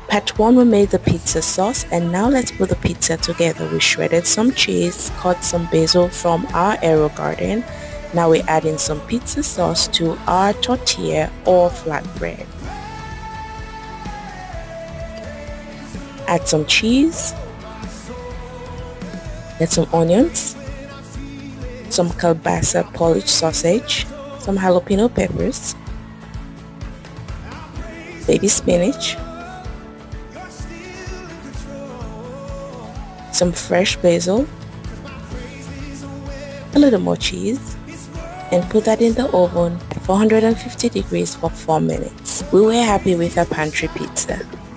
Part 1 we made the pizza sauce, and now let's put the pizza together. We shredded some cheese, cut some basil from our arrow garden. Now we're adding some pizza sauce to our tortilla or flatbread. Add some cheese, add some onions, some kielbasa polished sausage, some jalapeno peppers, baby spinach, some fresh basil, a little more cheese, and put that in the oven at 450 degrees for 4 minutes. We were happy with our pantry pizza.